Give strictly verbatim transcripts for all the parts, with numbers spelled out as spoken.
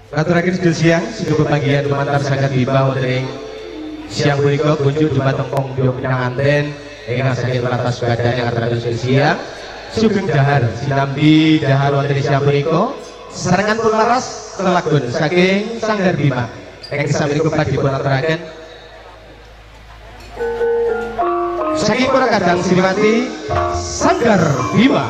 Ngaturaken sedaya siang sing panggihan lumantar saged bimba wonten ing siang punika kunjuk dumateng Pongjo Pinanganten ingkang saged melatas badan yang ngaturaken sedaya siang sugeng dahar sinambi dahar wonten ing siang punika sesarengan pun laras kelakon saking Sanggar Bima ingkang sami punika dipun aturaken saking para kadang Siliwanti Sanggar Bima.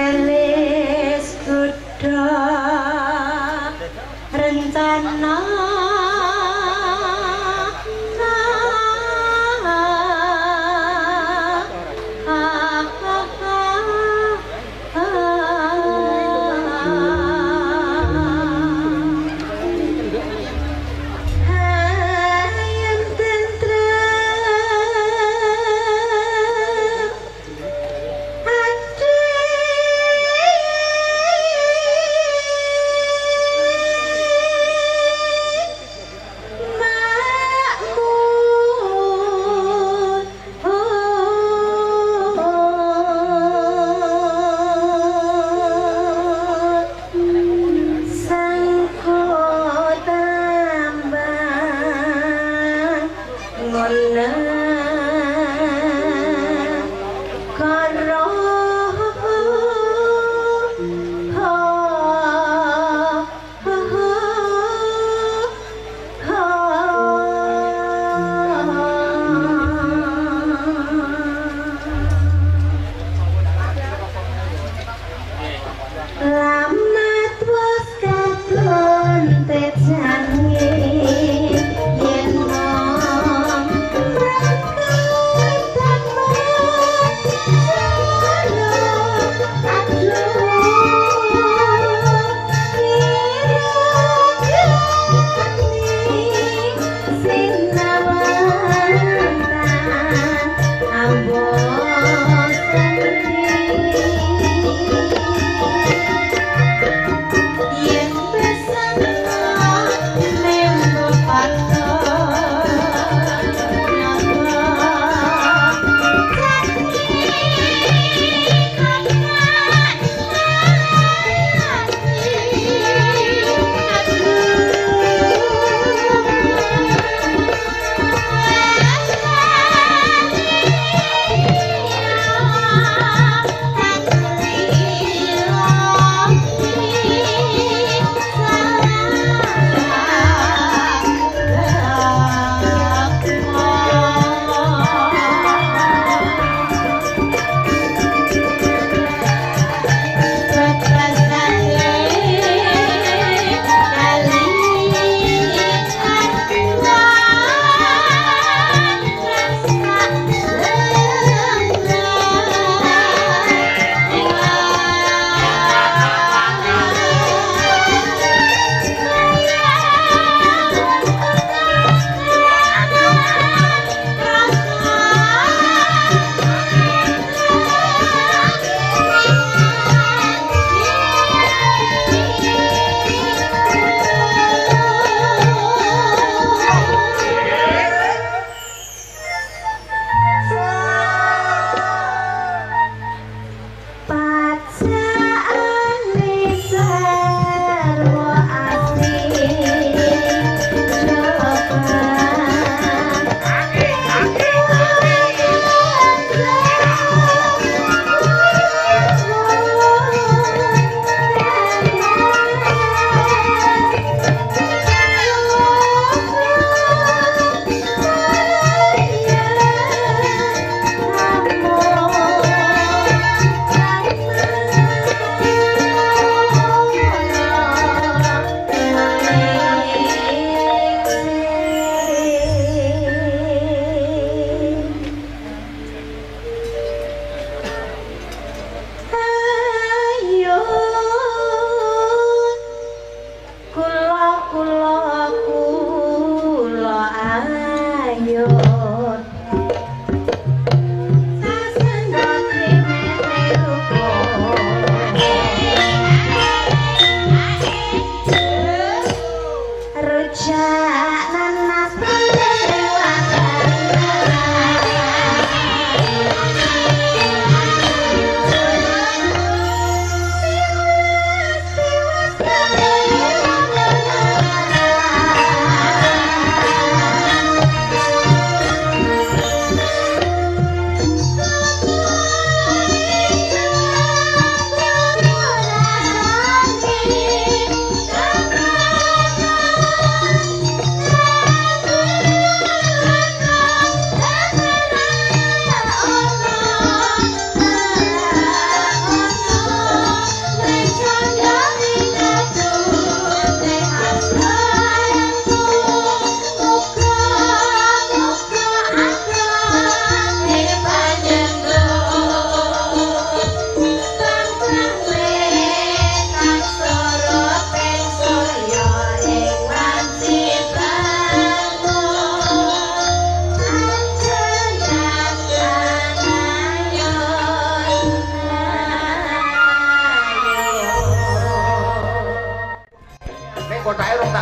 Alis kuda rencana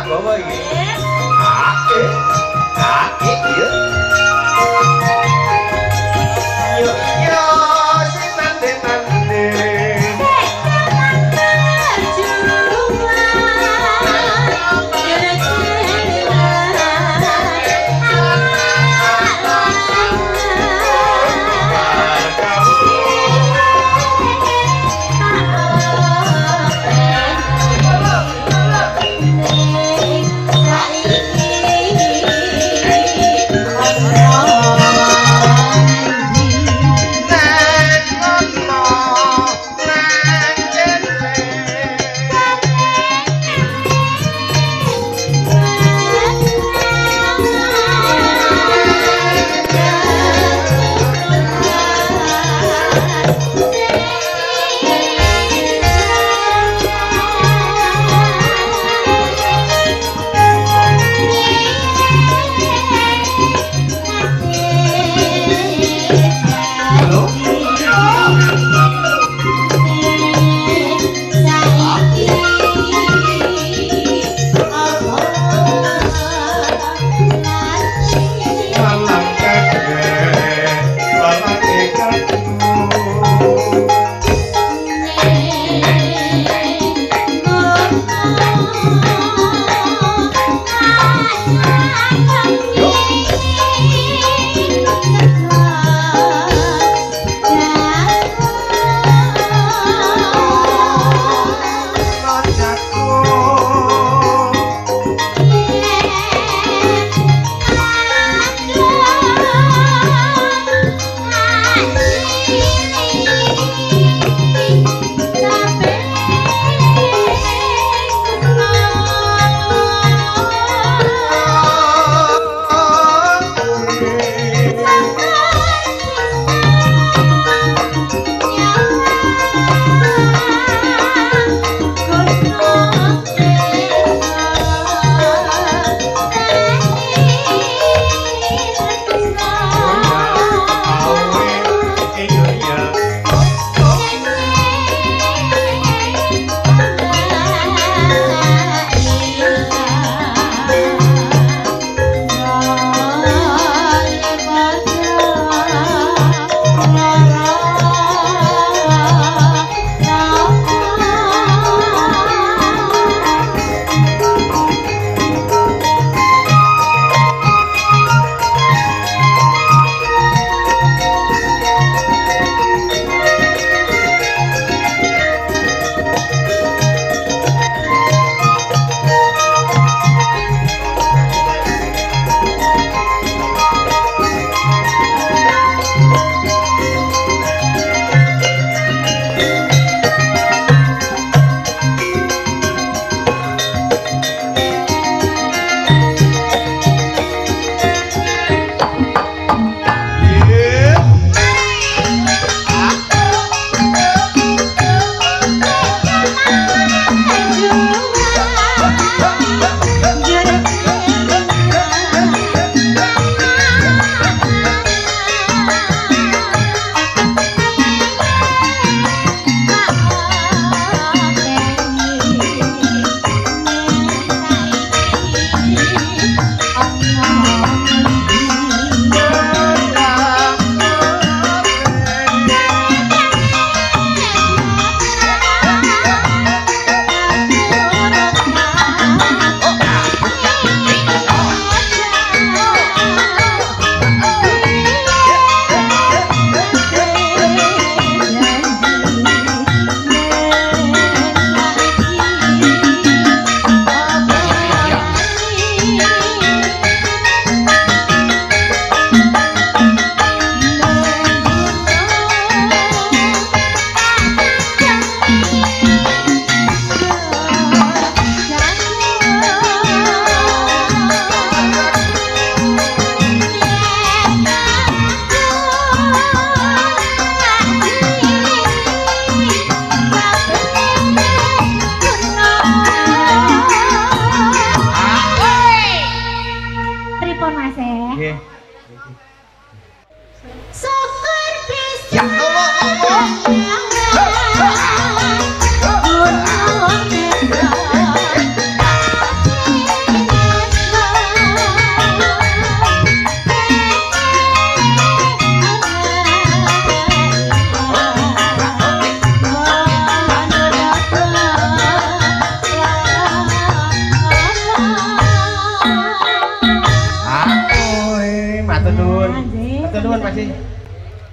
bawa iki. Ake. Ake iya. Yo yo sinande-nande. Saiki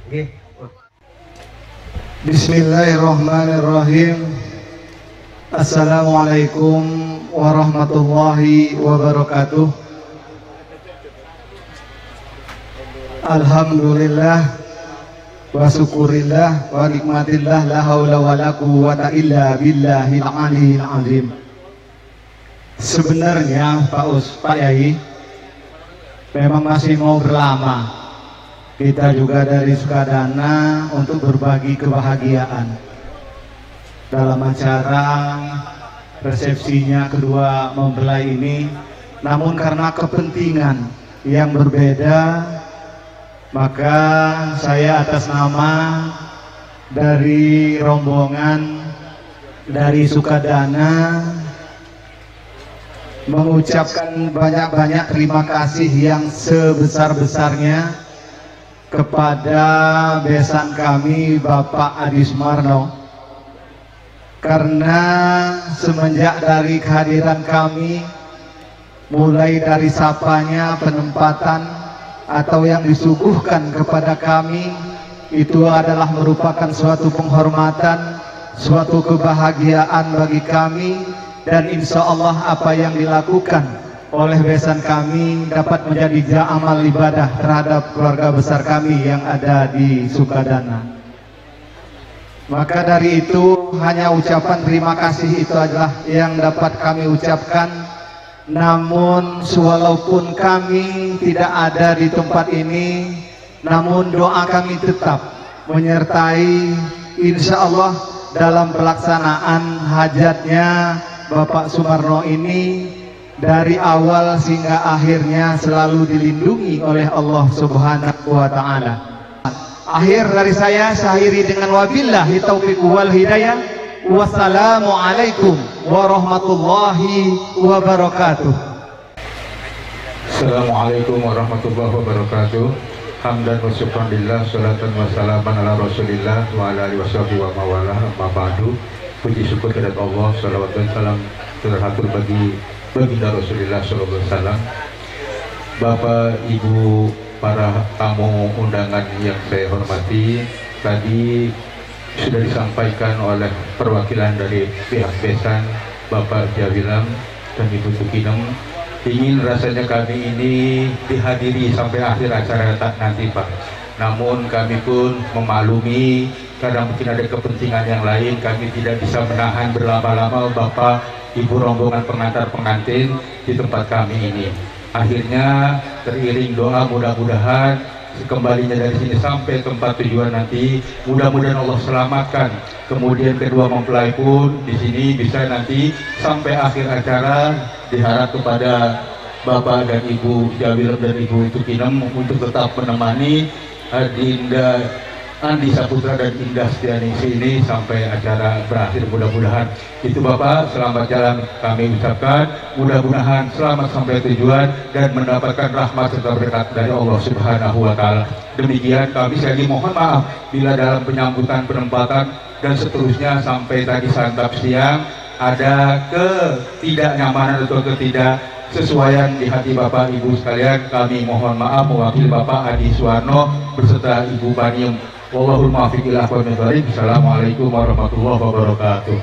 Nggih. Bismillahirrahmanirrahim. Assalamualaikum warahmatullahi wabarakatuh. Alhamdulillah wa syukurillah wa nikmatillah la haula wa la quwwata illa billahil aliyil azim. Sebenarnya Pak Us, Pak Yai, memang masih mau berlama. Kita juga dari Sukadana untuk berbagi kebahagiaan dalam acara resepsinya kedua mempelai ini. Namun karena kepentingan yang berbeda, maka saya atas nama dari rombongan dari Sukadana mengucapkan banyak-banyak terima kasih yang sebesar-besarnya kepada besan kami Bapak Adi Sumarno, karena semenjak dari kehadiran kami, mulai dari sapanya, penempatan atau yang disuguhkan kepada kami, itu adalah merupakan suatu penghormatan, suatu kebahagiaan bagi kami. Dan insya Allah apa yang dilakukan oleh besan kami dapat menjadi amal ibadah terhadap keluarga besar kami yang ada di Sukadana. Maka dari itu hanya ucapan terima kasih itu adalah yang dapat kami ucapkan. Namun walaupun kami tidak ada di tempat ini, namun doa kami tetap menyertai insya Allah dalam pelaksanaan hajatnya Bapak Sumarno ini, dari awal hingga akhirnya selalu dilindungi oleh Allah Subhanahu wa Ta'ala. Akhir dari saya, sahiri dengan wabillahi taufiq wal hidayah. Wassalamualaikum warahmatullahi wabarakatuh. Assalamualaikum warahmatullahi wabarakatuh. Hamdan wa syukranillah, salatan wa salaman ala rasulillah wa ala alihi washabihi wa mawalah, amma ba'du. Puji syukur kepada Allah, salawat dan salam terhatur bagi baginda Rasulullah sallallahu alaihi wasallam. Bapak, Ibu, para tamu undangan yang saya hormati, tadi sudah disampaikan oleh perwakilan dari pihak besan, Bapak Jawilam dan Ibu Tukinem. Ingin rasanya kami ini dihadiri sampai akhir acara nanti, Pak. Namun kami pun memaklumi karena mungkin ada kepentingan yang lain, kami tidak bisa menahan berlama-lama Bapak, Ibu rombongan pengantar pengantin di tempat kami ini. Akhirnya teriring doa, mudah-mudahan kembalinya dari sini sampai tempat tujuan nanti, mudah-mudahan Allah selamatkan. Kemudian kedua mempelai pun di sini bisa nanti sampai akhir acara. Diharap kepada Bapak dan Ibu Jawil dan Ibu Tukinem untuk tetap menemani Adinda Andi Saputra dan Indah Setianingsih ini sampai acara berakhir. Mudah-mudahan itu Bapak, selamat jalan kami ucapkan, mudah-mudahan selamat sampai tujuan dan mendapatkan rahmat serta berkat dari Allah Subhanahu wa Ta'ala. Demikian kami sekali mohon maaf bila dalam penyambutan, penempatan dan seterusnya sampai tadi santap siang ada ketidaknyamanan atau ketidaksesuaian di hati Bapak Ibu sekalian. Kami mohon maaf mewakili Bapak Adi Suwarno beserta Ibu Baniem. Wallahul muwaffiq ila aqwamit thoriq. Assalamualaikum warahmatullahi wabarakatuh.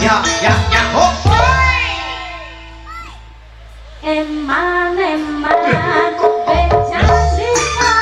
ya ya ya oh eman eman becang bisa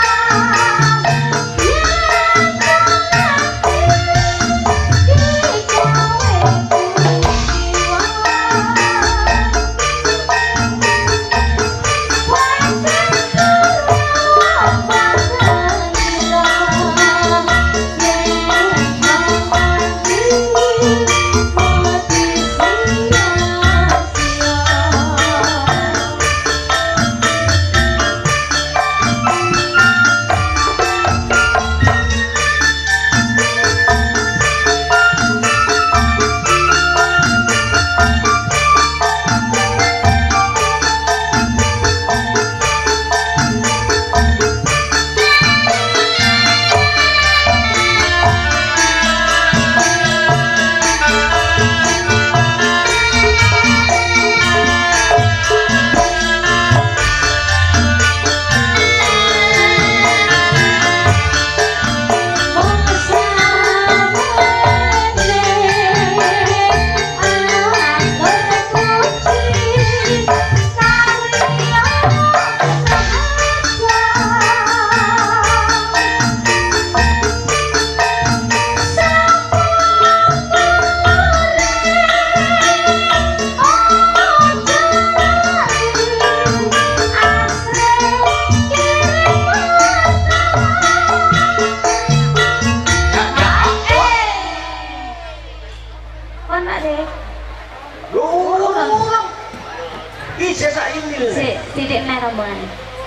titik merah bulan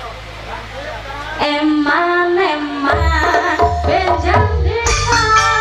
eman eman benjang desa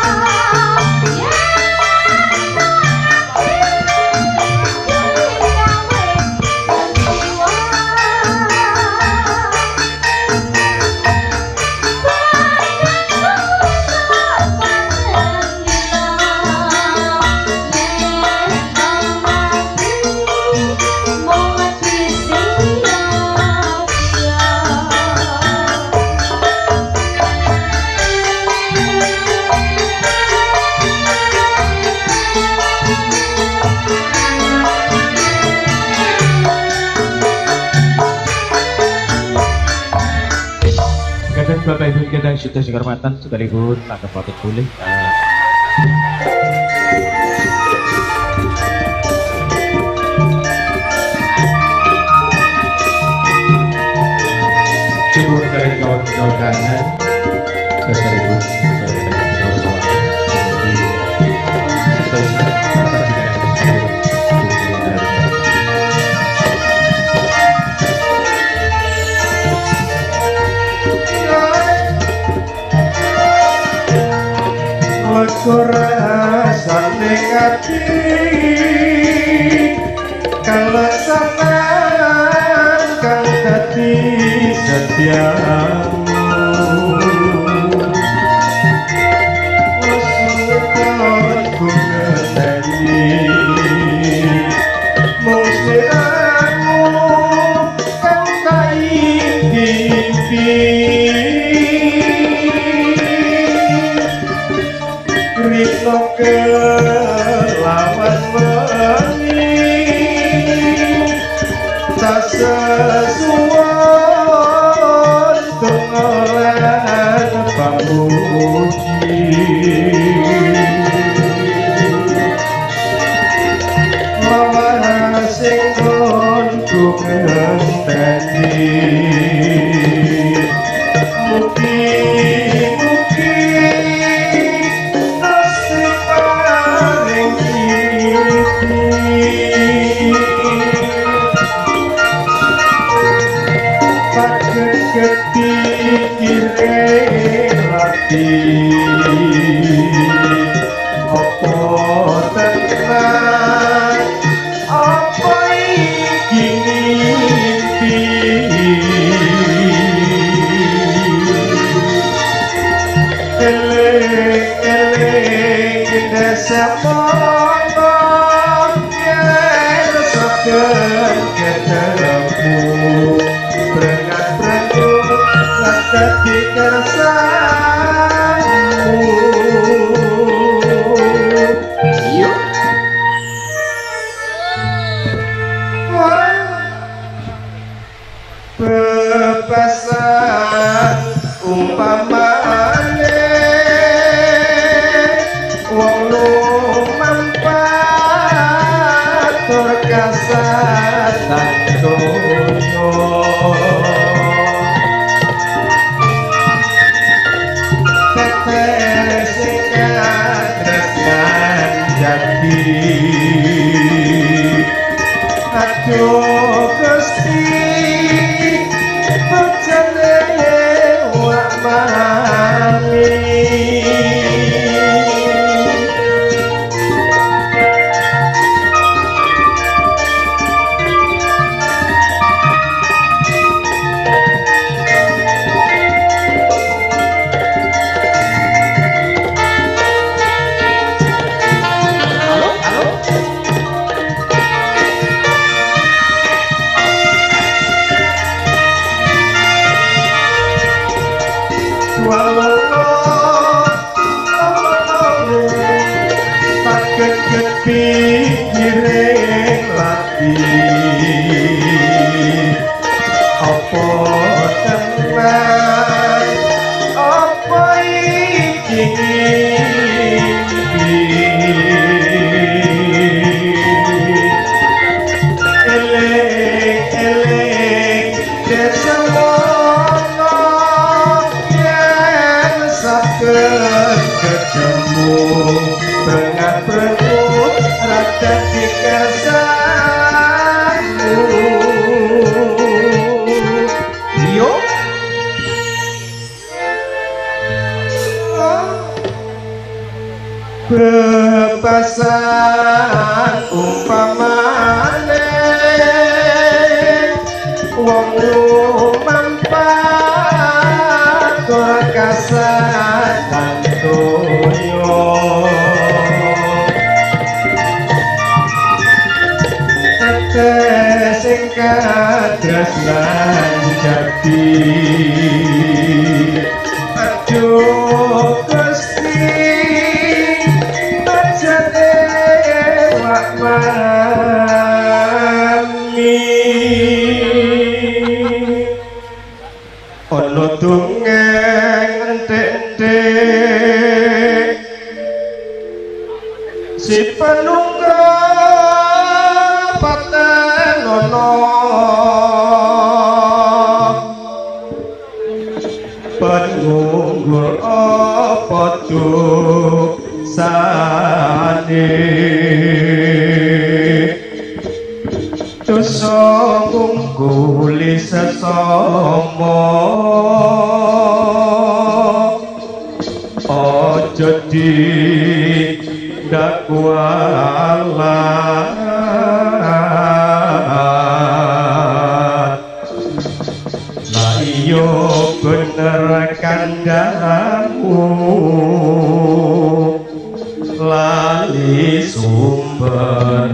Bapak Ibu kita sudah sekehormatan sekalipun tak patut boleh. Cukup dari kawan-kawan kanan, sekalipun rasane ati kalau sampean kang dadi setiamu wes ku ngerti mesti aku kang mimpi Rito kelawan wengi tak sesuai dengan pamuji malah sing ku ngenteni atur kasatan donya tetes sing katresnan jati aduh Gusti bojone wak mami pikirin lagi apa tenang apa iki eleng-eleng kesemono yang sakit ketemu tengah perut rada dikersakmu yo bebasan umpamane wong lumampat ora kasatan donya sing katresnan jati aduh Gusti bojone wak mami ono dongeng entek-entek si penunggal patenono penunggal apa tuh sane dosa kungguli sesama ojo di dakwalah lah iyo bener kandamu lali sumber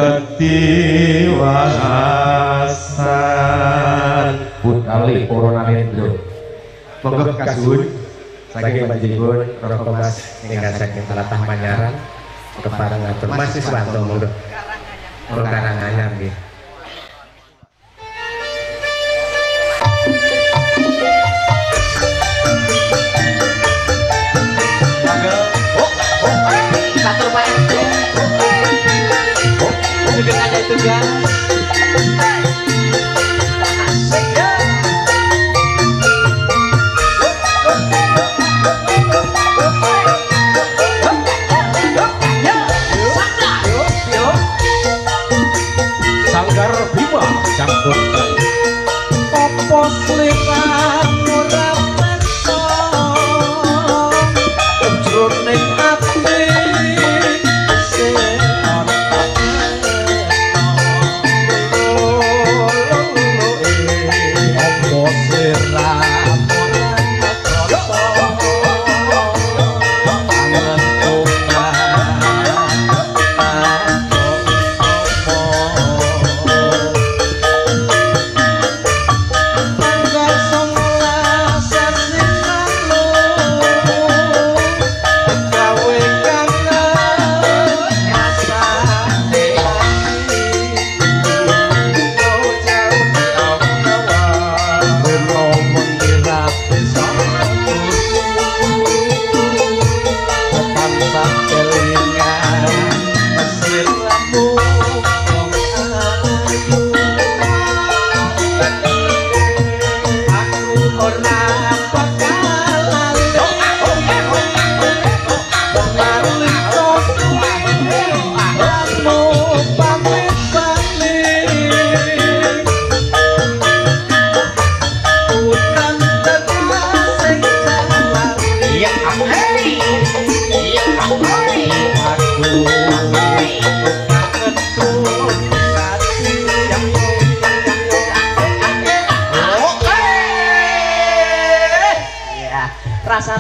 ketiwasan Putali Purwanamendra monggo kasuwun saking panjenengan Roko Mas ingkang saking Tlatah Manyaran kepareng ngatur Mas Siswanto monggo monggo Karanganyar nggih juga ada itu kan Sanggar Bima Cangkut opo sliran ora mento jroning ati sing ana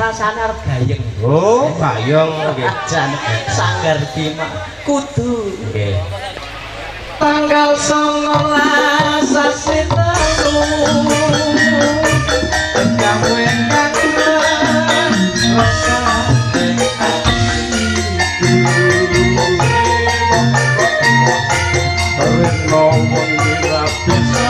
rasane arep gayeng. Oh, bayang nggih. Jan sanggar bima kudu. Nggih. Tanggal songolas sasi telu gawe kangen rasane atiku reno wengi ra bisa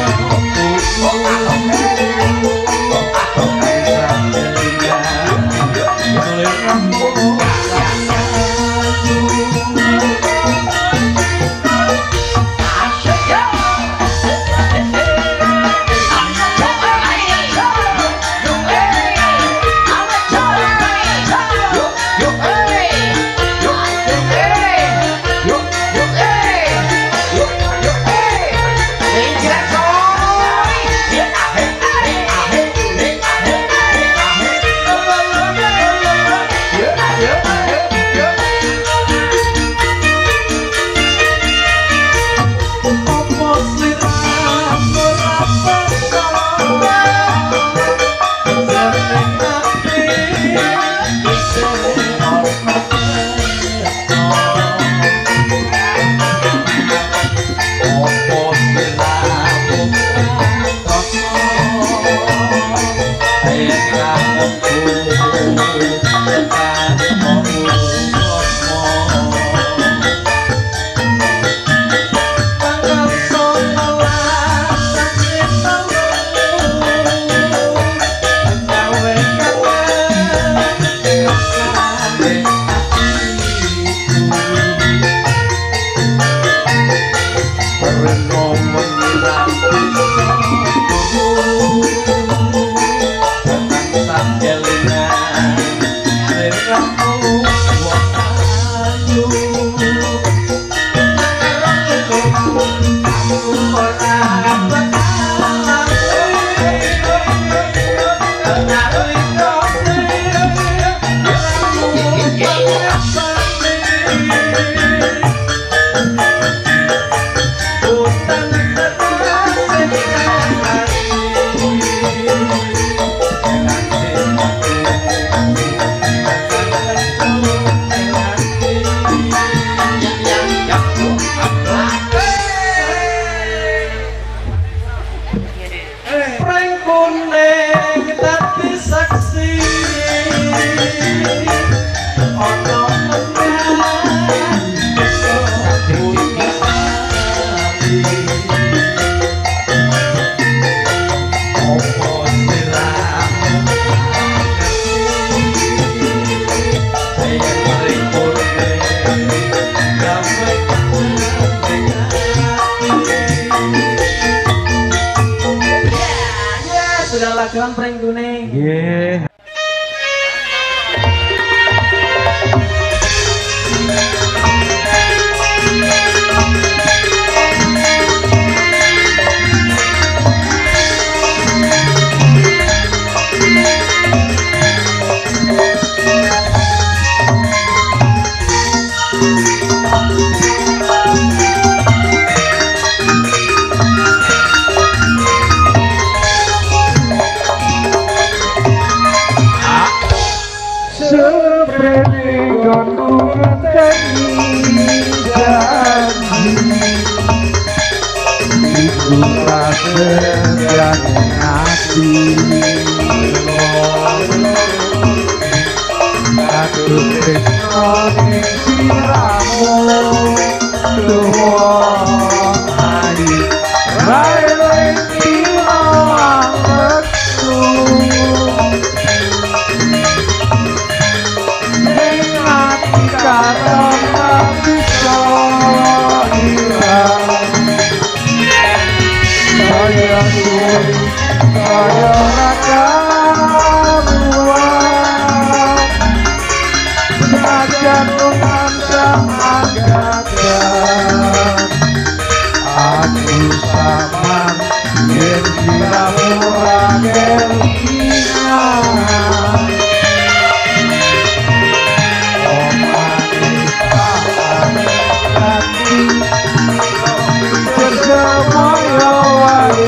laguan pring kuning. Nggih.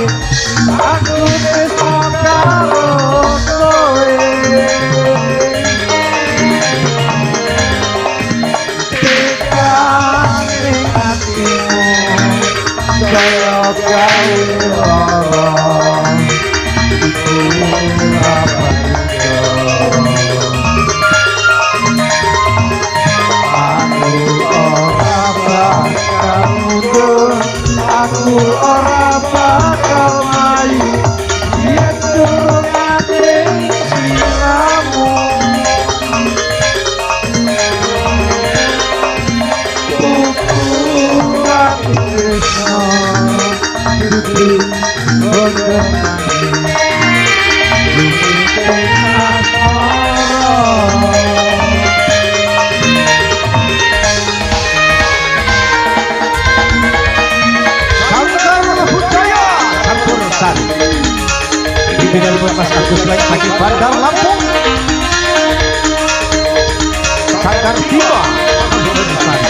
Aku Aku ora bakal mayu yen durung ate siramu ukuran tresno iki gondongan lumite Pimpinan Lepas Agus Baik Haji Bandar Lampung Sanggar Bima Besar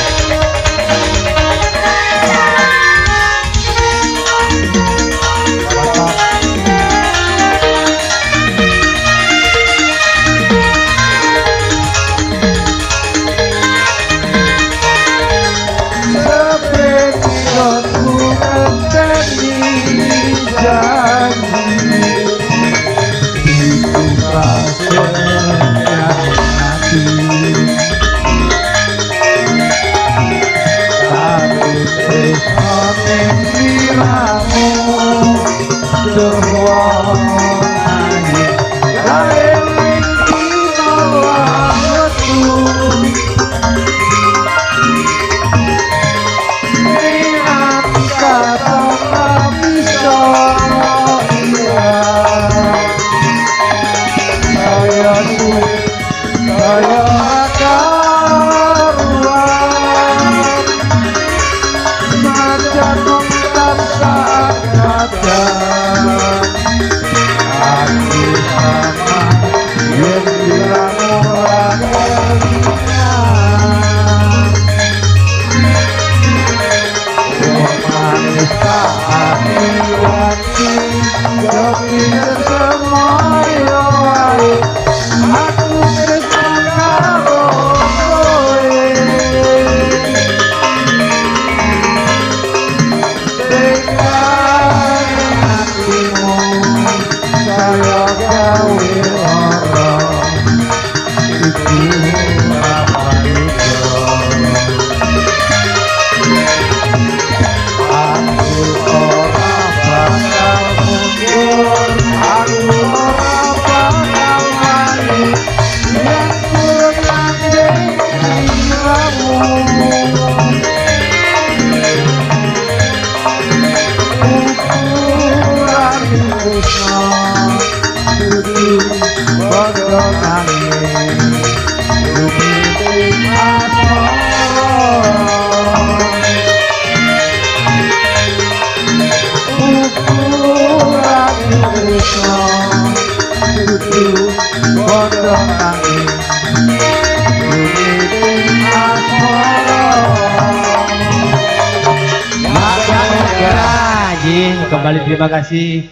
Kembali terima kasih.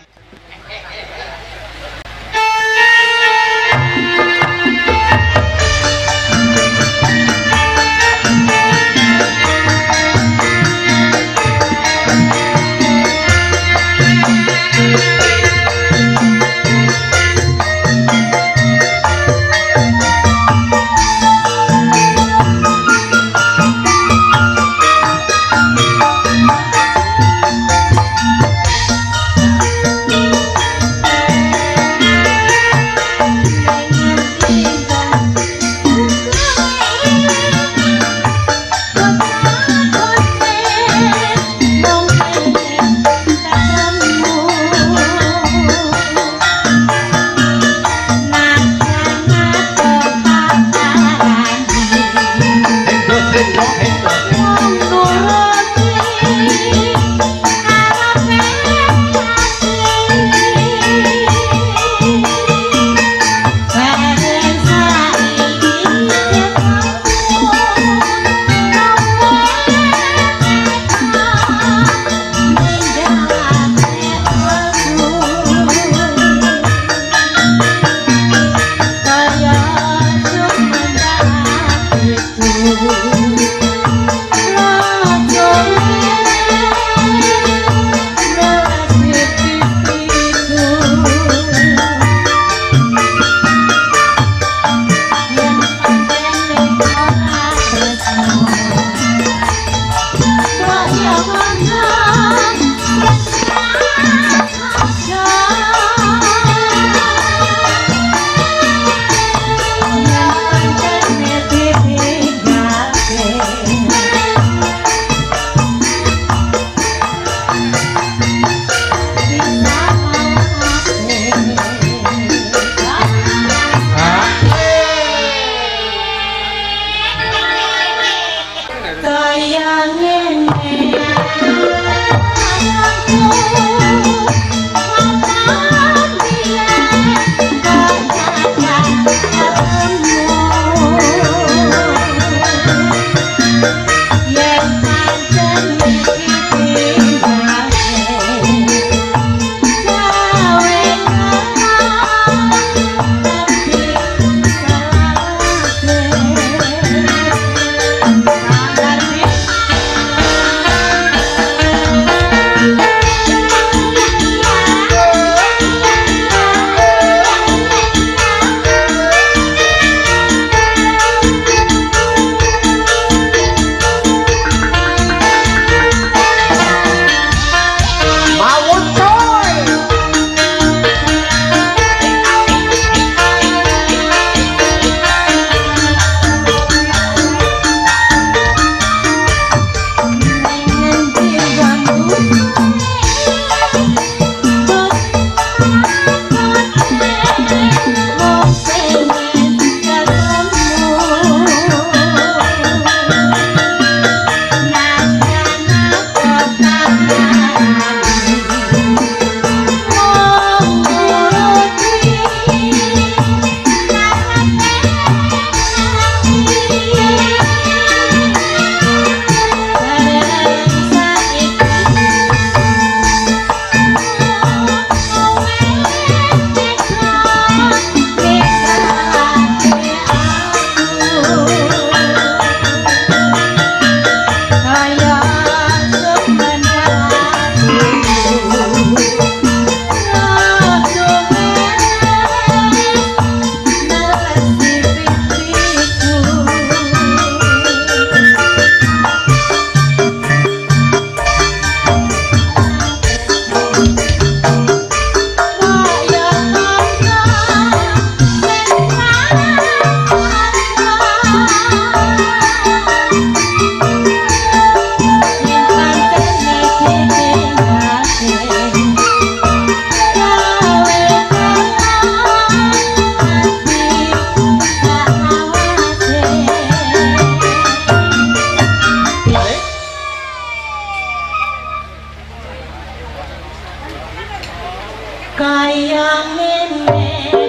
kaya ngene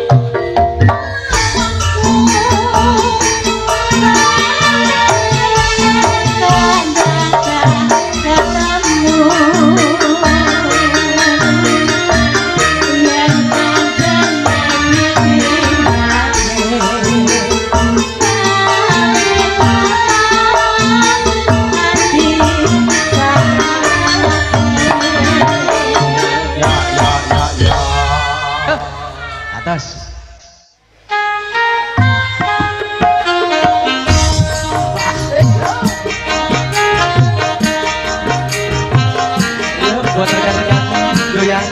atas. Buat rekan-rekan doyan.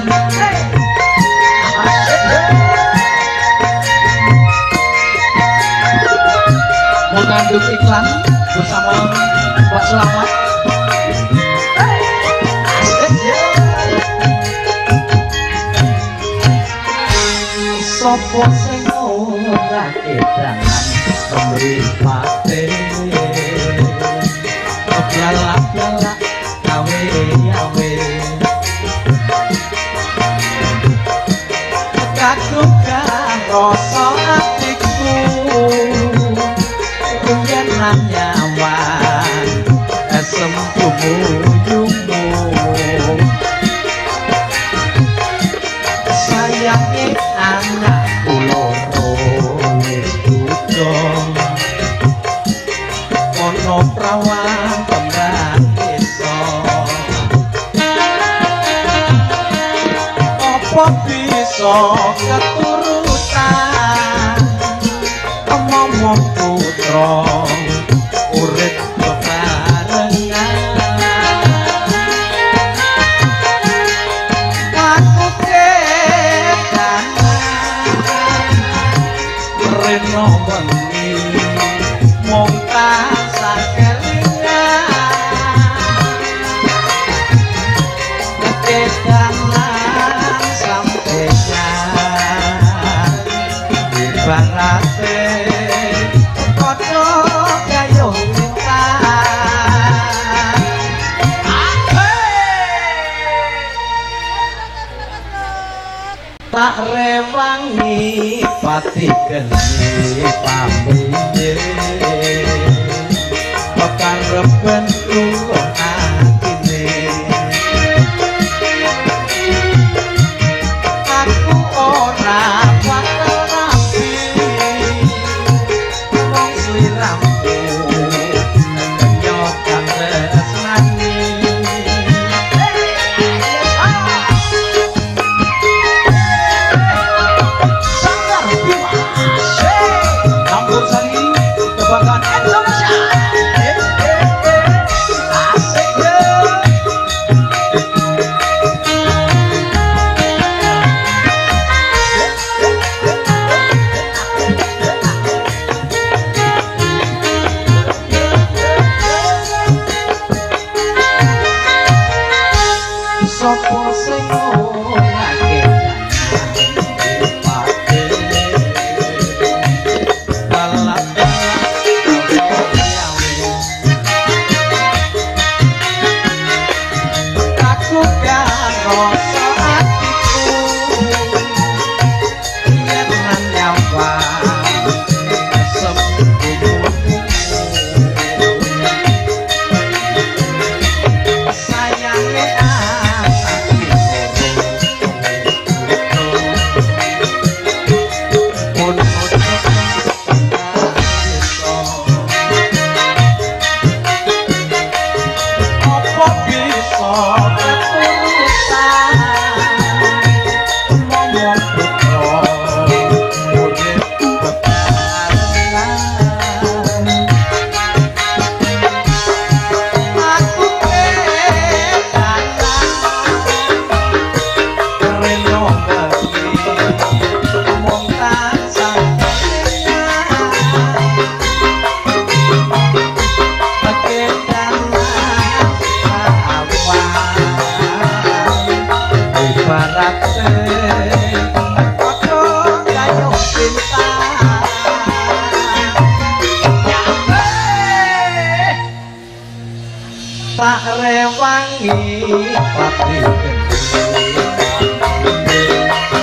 Mengandung iklan bersama Pak Selamat. Sopo sing ora kedangan mripate oblak-oblak gawe-gawe kakuka rasa atiku yen nang nyawan sempumu yumu sayange anak loro dudo ono prawan kembang desa apa bisa keturutan omong putra urip bebarengan aku reno bengi mung tansah kelingan kedanan sampeyan ibarate padha gayung tak rewangi pati geni pamrih pekareben tulung atine aku ora bakal rapi wong sliramu kenyotan tresnani kebanggaan Indonesia. Asik ya. Sopo sing ora tak rewangi pati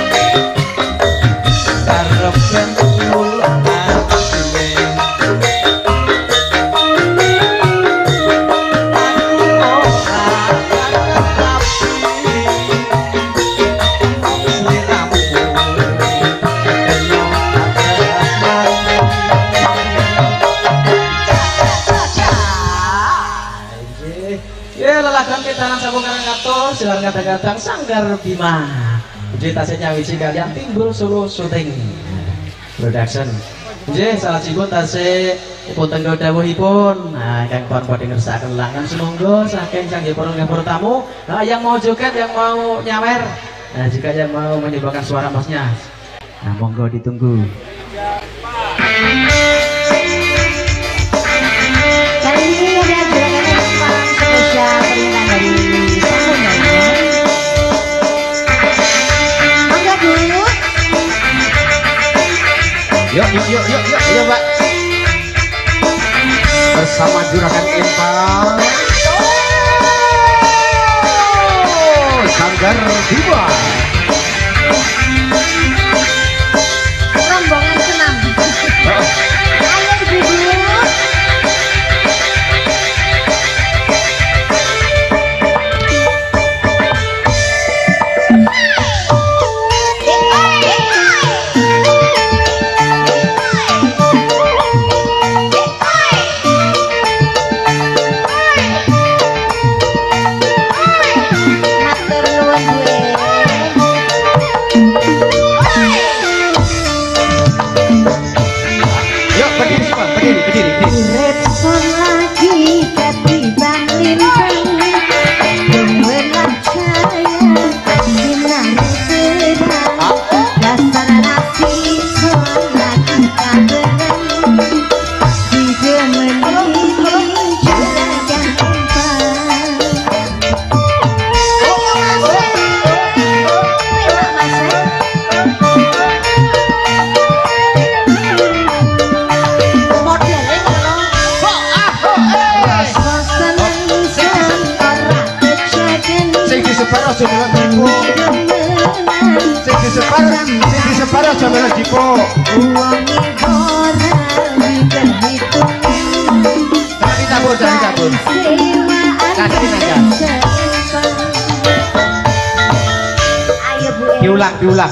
monggo silang kadang-kadang Sanggar Bima. Nggih tasih nyawiji kalian Timbul Solo Syuting Production. Nggih salajengipun tasih pun tenggo dawuhipun. Nah, kang pun badhe ngersakaken langan semonggo saking canggih para tamu. Nah, yang mau joget, yang mau nyawer. Nah, juga yang mau menyumbangkan suara masnya. Nah, monggo ditunggu. Kali ini ada gerakan Jepang spesial pernikahan dari Samuel. Mangga dulu. Yuk, yuk, yuk, yuk, yuk, yuk, Mbak. Bersama Juragan Empang. Oh, Sanggar Bima. Rombongan senam. Ayo ibu-ibu. Jamelan Jipo. Jangan ditabur, jangan ditabur. Kasih aja. Diulang, diulang.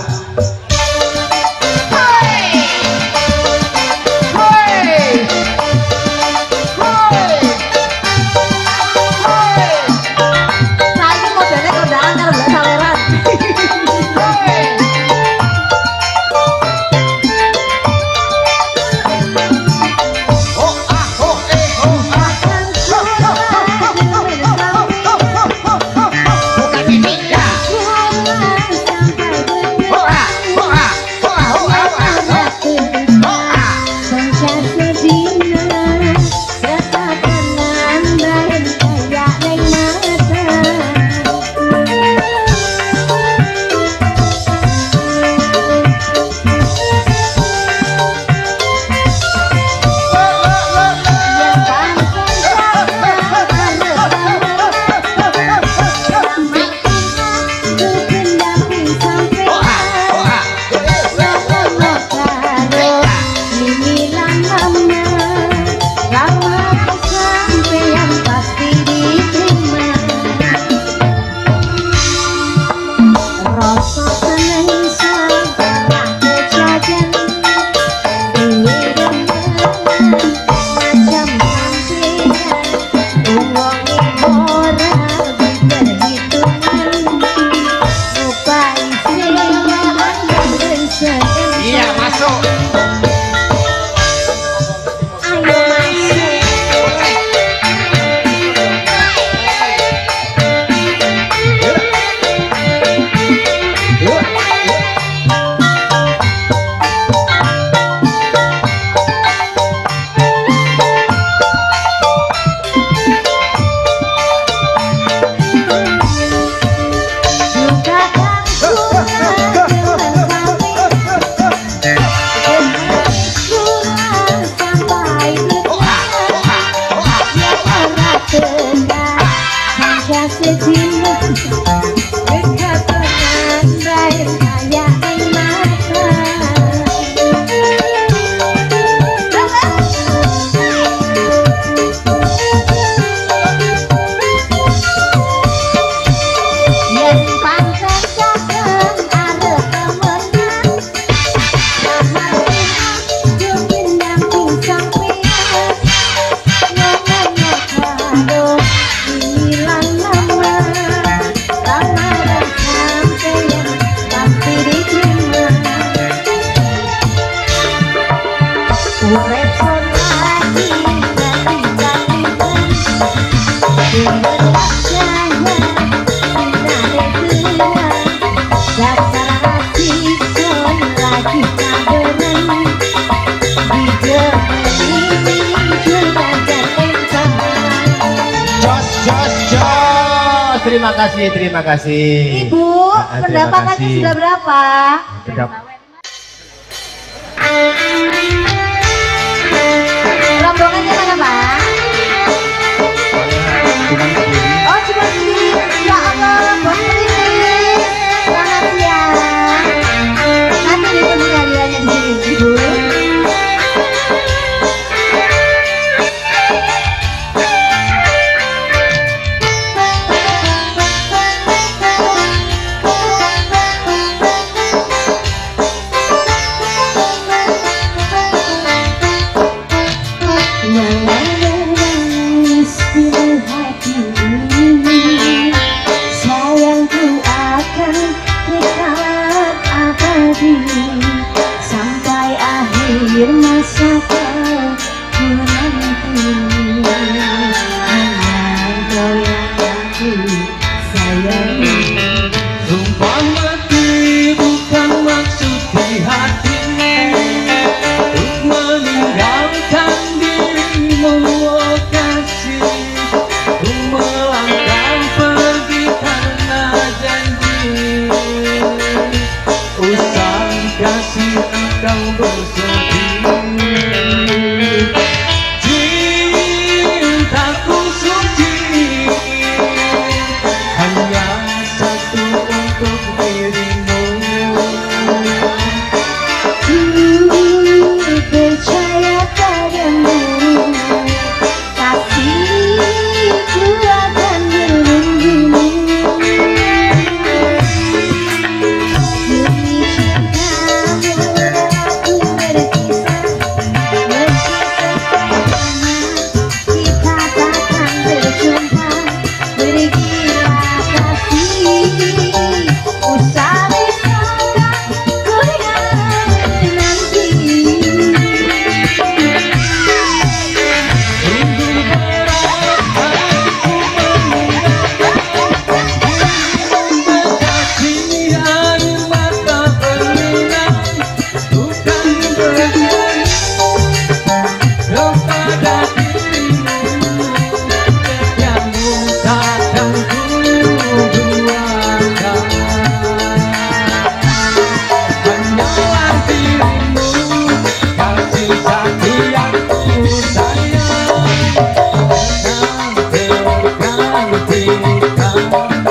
terima kasih, terima kasih. Ibu, Nah, terima pendapatannya kasih. sudah berapa? Pendap- Rombongannya mana, Pak? Cuman begini. Oh, cuma sendiri. Ya Allah, bos ini. Selamat siang. Nanti ditunggu hadiahnya di sini, Ibu. Sampai akhir masa ku nanti, hanya engkau yang aku sayangi. Sumpah mati bukan maksud di hatimu untuk meninggalkan dirimu, oh kasih. Ku melangkah pergi karena janji, usah kasih engkau bersedih. Cintaku suci hanya satu untuk dirimu. Ku percaya padamu, kasihku akan menunggumu. Demi cintamu aku berkisah, berkisah bersama, kita takkan berjumpa. Pergilah kasih, usah risaukan goyang nanti. Kasih air mata berlinang, bukan berjuang kepada dirimu. Setiamu takkan ku duakan, hanyalah dirimu, kasih hati yang ku sayang. Tergantikan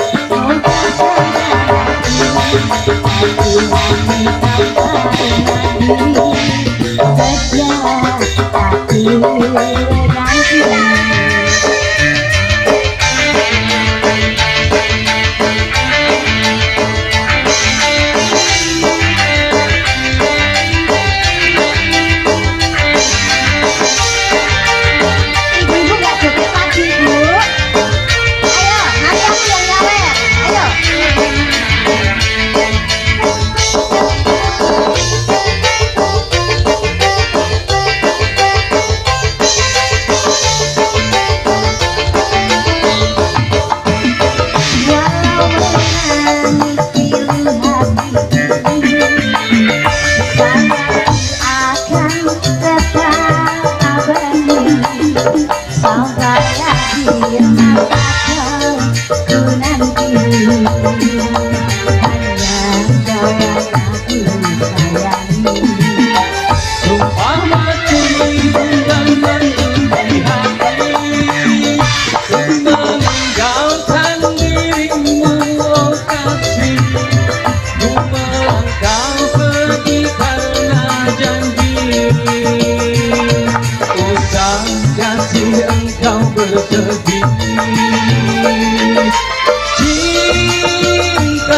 Ibu-ibu nggak joget lagi, Bu. Ayo, nanti aku yang nyawer. Ayo. Walau menangis pilu hati, sayangku akan tetap abadi. Sampai akhir masa ku nanti, hanya engkau yang aku sayangi. sumpah mati bukan maksud di hati untuk meninggalkan dirimu, oh kasih. Ku melangkah pergi karena janji, usah kasih engkau bersedih. Cinta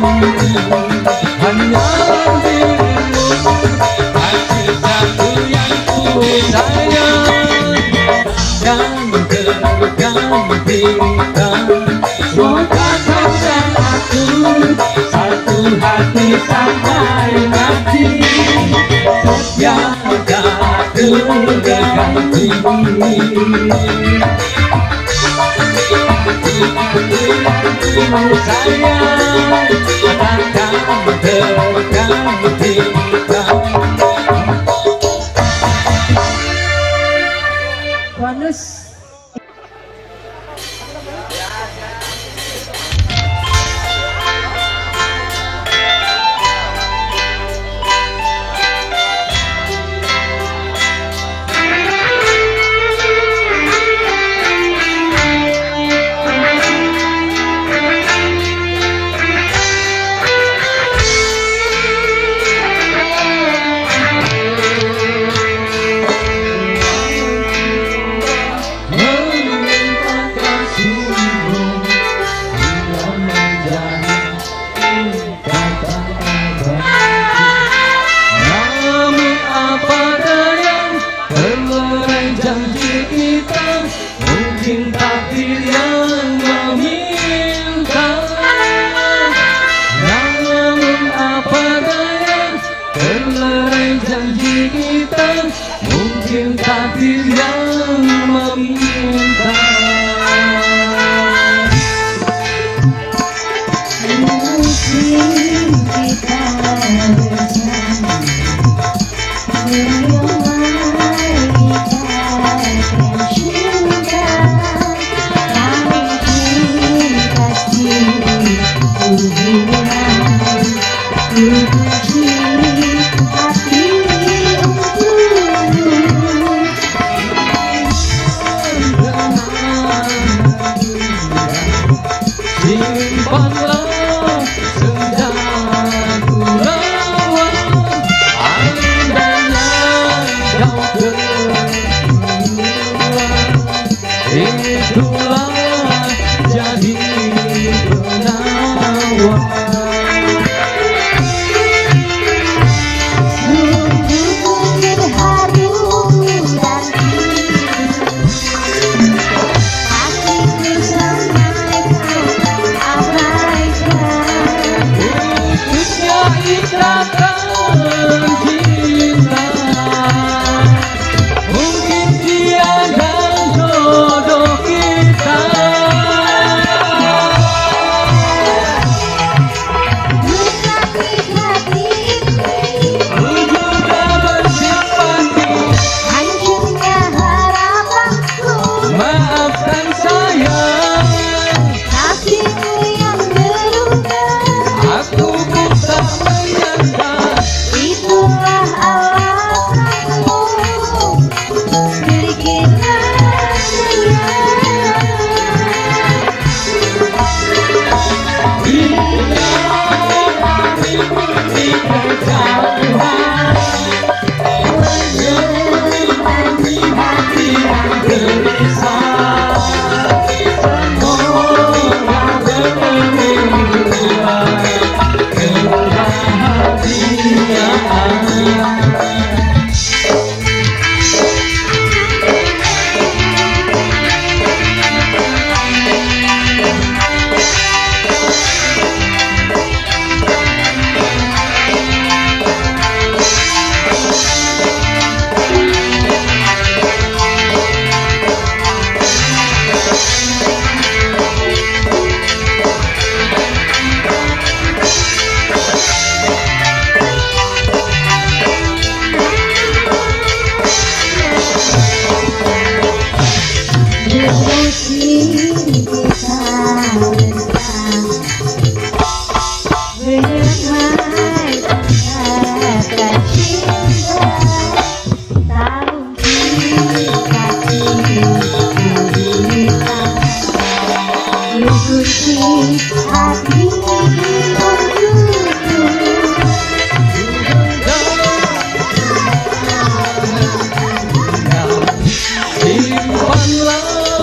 hanya dirimu, hati satu yang ku sayang, dan tergantikan. Semoga kau dan aku satu hati sampai mati, tiada terganti. Sayang takkan tergantikan. Bonus.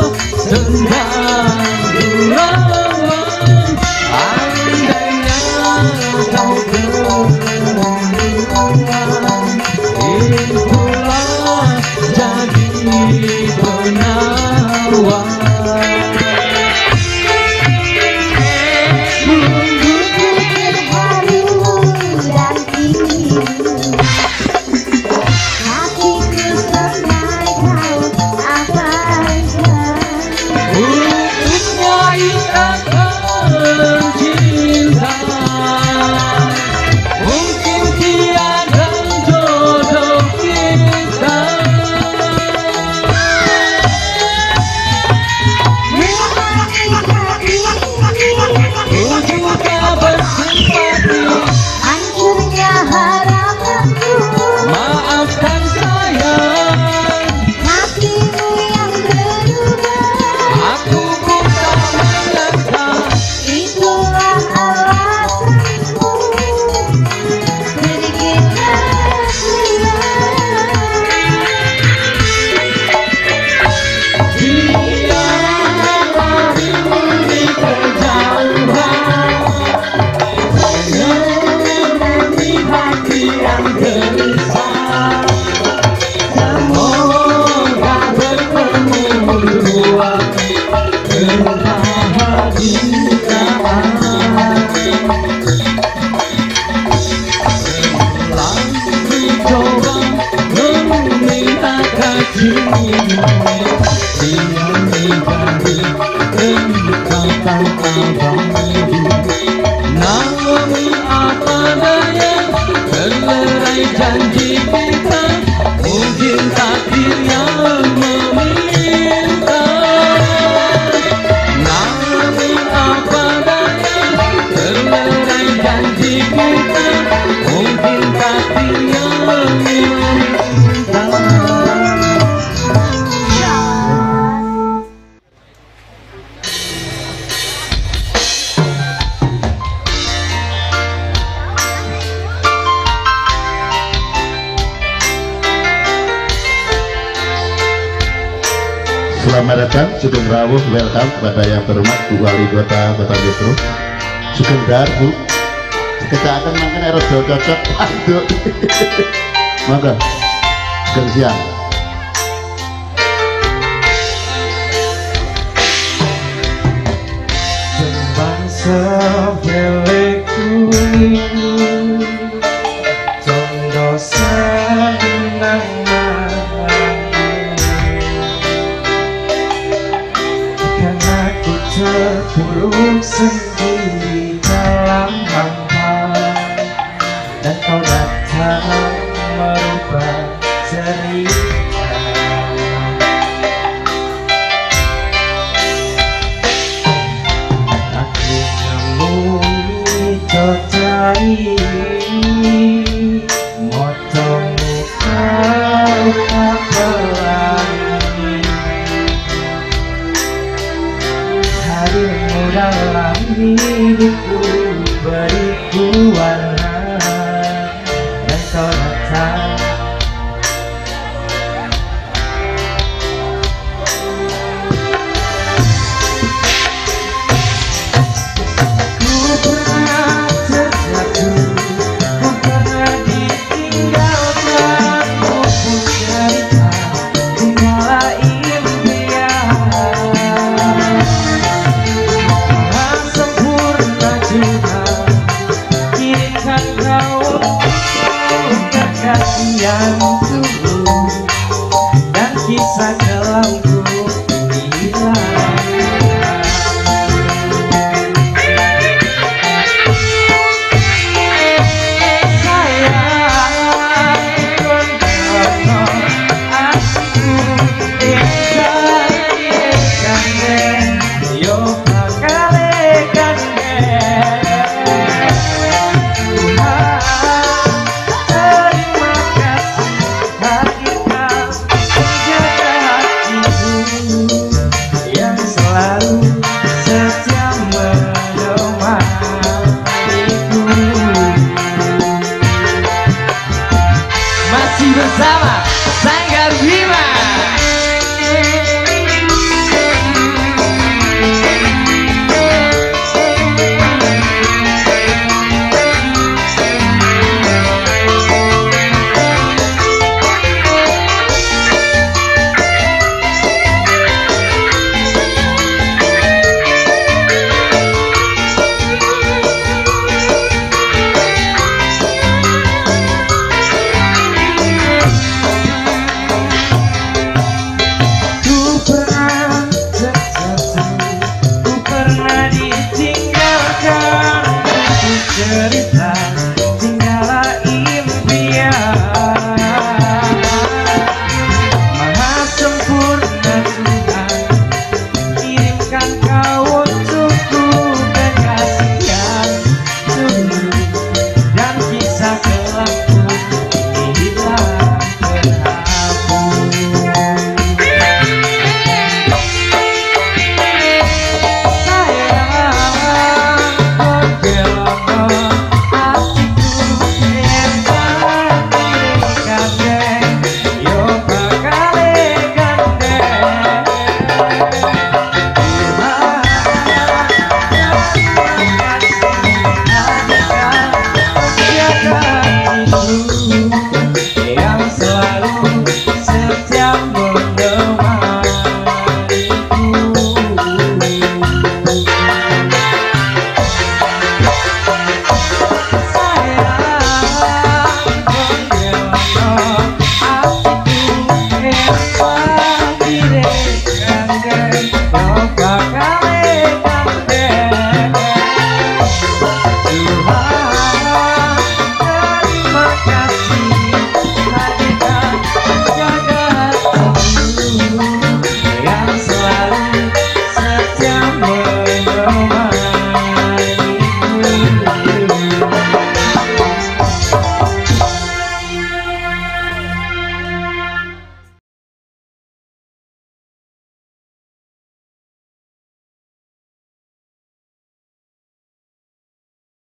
Andainya gelisah. Semoga bertemu dua kebahagiaan. Selalu coba meminta kasihmu, dia menjadi ungkapan abadi. Namun apa daya, terlerai janji kita, mungkin takdir yang meminta. Namun apa daya, terlerai janji kita, mungkin takdir yang meminta. Selamat datang, Sugeng Rawuh, welcome kepada yang terhormat Bu Wali Kota Kota Jetro. Sugeng Dar, Bu. Kecaakan makan erot cocok, aduh. Maka, Sugeng Siang. Bangsa bele kuning, tondo senang. Terpuruk sendiri dalam hampa, dan kau datang merubah cerita. Aku nemui jotai, motong kau tak pelangi. Hadirmu dalam hidupku, beriku warna, dan kau datang. Ku pernah terjatuh, ku pernah ditinggalkan, maupun cerita tinggallah impian. Kau kekasih yang